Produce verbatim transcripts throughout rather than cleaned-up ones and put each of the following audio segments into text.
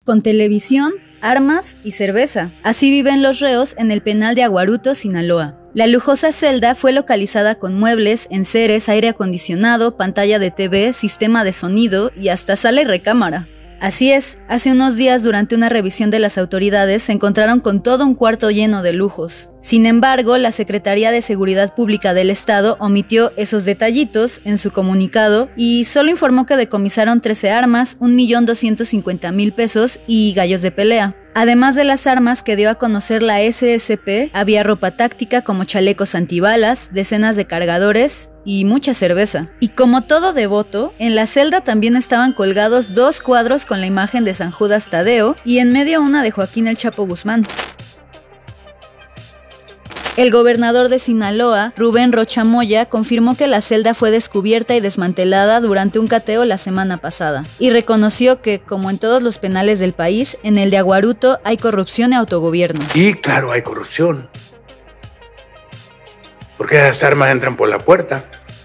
con televisión, armas y cerveza. Así viven los reos en el penal de Aguaruto, Sinaloa. La lujosa celda fue localizada con muebles, enseres, aire acondicionado, pantalla de T V, sistema de sonido y hasta sala y recámara. Así es, hace unos días durante una revisión de las autoridades se encontraron con todo un cuarto lleno de lujos. Sin embargo, la Secretaría de Seguridad Pública del Estado omitió esos detallitos en su comunicado y solo informó que decomisaron trece armas, un millón doscientos cincuenta mil pesos y gallos de pelea. Además de las armas que dio a conocer la S S P, había ropa táctica como chalecos antibalas, decenas de cargadores y mucha cerveza. Y como todo devoto, en la celda también estaban colgados dos cuadros con la imagen de San Judas Tadeo y en medio una de Joaquín El Chapo Guzmán. El gobernador de Sinaloa, Rubén Rocha Moya, confirmó que la celda fue descubierta y desmantelada durante un cateo la semana pasada, y reconoció que, como en todos los penales del país, en el de Aguaruto hay corrupción y autogobierno. Y claro, hay corrupción. Porque las armas entran por la puerta.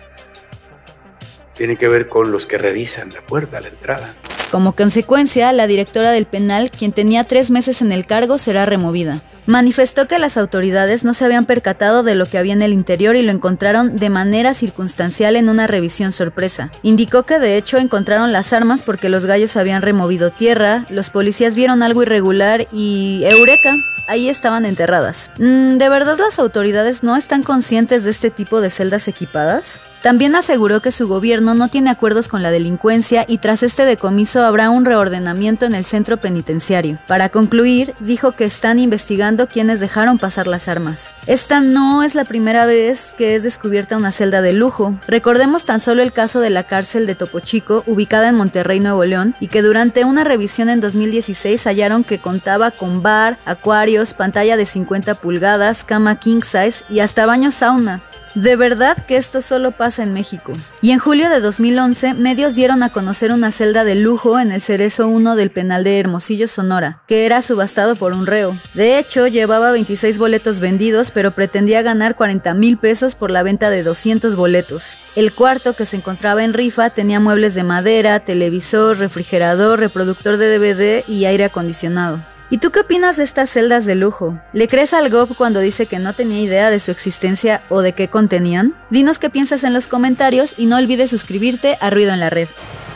Tiene que ver con los que revisan la puerta, la entrada. Como consecuencia, la directora del penal, quien tenía tres meses en el cargo, será removida. Manifestó que las autoridades no se habían percatado de lo que había en el interior y lo encontraron de manera circunstancial en una revisión sorpresa. Indicó que de hecho encontraron las armas porque los gallos habían removido tierra, los policías vieron algo irregular y ¡eureka! Ahí estaban enterradas. ¿De verdad las autoridades no están conscientes de este tipo de celdas equipadas? También aseguró que su gobierno no tiene acuerdos con la delincuencia y tras este decomiso habrá un reordenamiento en el centro penitenciario. Para concluir, dijo que están investigando quiénes dejaron pasar las armas. Esta no es la primera vez que es descubierta una celda de lujo. Recordemos tan solo el caso de la cárcel de Topo Chico, ubicada en Monterrey, Nuevo León, y que durante una revisión en dos mil dieciséis hallaron que contaba con bar, acuarios, pantalla de cincuenta pulgadas, cama king size y hasta baño sauna. De verdad que esto solo pasa en México. Y en julio de dos mil once, medios dieron a conocer una celda de lujo en el Cerezo uno del penal de Hermosillo, Sonora, que era subastado por un reo. De hecho, llevaba veintiséis boletos vendidos, pero pretendía ganar cuarenta mil pesos por la venta de doscientos boletos. El cuarto, que se encontraba en rifa, tenía muebles de madera, televisor, refrigerador, reproductor de D V D y aire acondicionado. ¿Y tú qué opinas de estas celdas de lujo? ¿Le crees al Gob cuando dice que no tenía idea de su existencia o de qué contenían? Dinos qué piensas en los comentarios y no olvides suscribirte a Ruido en la Red.